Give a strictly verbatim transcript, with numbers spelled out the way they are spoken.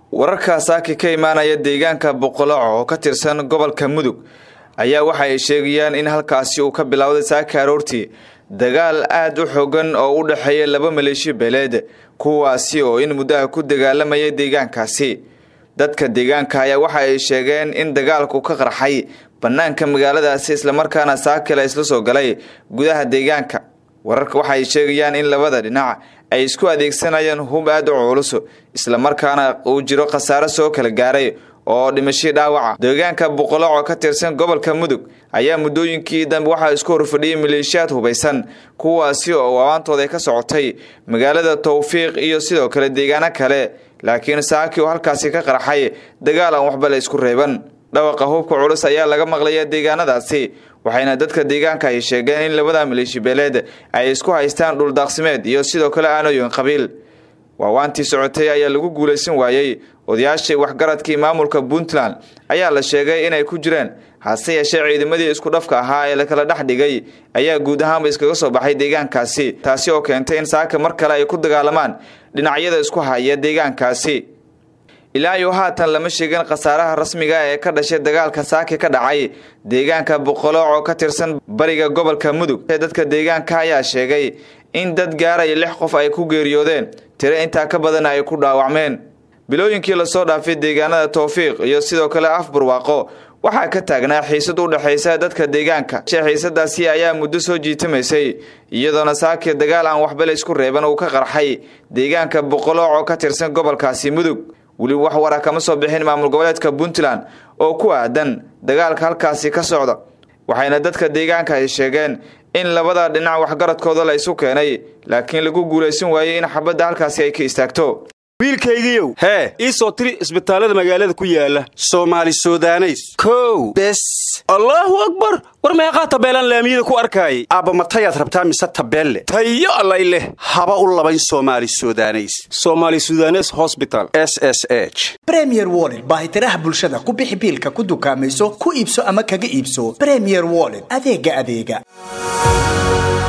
wararka saaki ka imaanaya deegaanka Boqolaco oo ka tirsan gobolka Mudug ayaa waxa ay sheegayaan in halkaasi uu ka bilowday saaki aroortii dagaal aad u xooggan oo u dhaxeeya laba maleeshiyo beeleed kuwaasi oo in muddo ku dagaalamaya deegaankaasi dadka deegaanka ayaa waxa ay sheegeen in dagaalku ka qarxay banaanka magaaladaasi isla markaana saaki la isla soo galay gudaha deegaanka wararka waxa ay sheegayaan in labada dhinac ay isku adeegsanayaan hub aad u culus isla markaana uu jiro khasaare soo kala gaaray oo dhimasho dhaawac deegaanka Boqolaco ka tirsan gobolka Mudug ayaa muddooyinkii dambe waxa isku horfadhiyay maleeshiyaad hubeysan kuwaasi oo waantooda ka socotay magaalada Tawfiiq iyo sidoo kale deegaano kale laakiin saaki oo halkaasi ka qarxay dagaal aan waxba la isku reeban dhawaqa hubka culus ayaa laga maqlay deegaanadaasi waxayna dadka deegaanka ay sheegeen in labada maleeshiyo beeleed ay isku haystaan dhul daaqsimeed iyo sidoo kale aanooyin qabiil waawaantii socotay ayaa lagu guuleysan waayay odayaashii waxgaradkii maamulka Puntland ayaa la sheegay inay ku jireen hase yeeshee ciidamadii isku dhafka ahaa ee la kala dhax dhigay ayaa guud ahaan iskaga soo baxay deegaankaasi taasi oo keentay in saaka mar kale ay ku dagaalamaan dhinacyada isku haya deegaankaasi ilaa iyo haatan lama sheegin khasaaraha rasmiga ah ee ka dhashay dagaalka saaki ka dhacay deegaanka Boqolaco ka tirsan bariga gobolka Mudug dadka deegaanka ayaa sheegay in dad gaaray lix qof ay ku geeriyoodeen tiro inta ka badan ay ku dhaawacmeen bilooyinkii la soo dhaafay deegaanada Tawfiiq iyo sidoo kale Afbarwaaqo waxa ka taagnaa xiisad u dhaxaysa dadka deegaanka xiisadaasi ayaa muddo soo jiitamaysay iyadoo saaki dagaal aan waxba la isku reeban oo ka qarxay deegaanka Boqolaco ka tirsan gobolkaasi Mudug wali wax wara kama soo bixin maamul goboleedka Puntland oo ku aadan dagaalka halkaasi ka socda waxayna dadka deegaanka ay sheegeen in labada dhinac wax garadkooda la isu keenay laakiin lagu guuleysan waayay in xabadda halkaasi ay ka istaagto wiilkaygiiyow hee ii soo tiri isbitaalada magaalada ku yaala Soomaali Suudaneys kow bes Allahu akbar war meeqa tabeelan laamiyada ku arkay aba matayad rabtaa mise tabeelle tayo allayle haba u labayn Soomaali Suudaneys Soomaali Suudaneys Hospital S S H Premier Wallet baahitiraha bulshada ku bixi biilka ku dukaamayso ku iibso ama kaga iibso Premier Wallet adeega adeega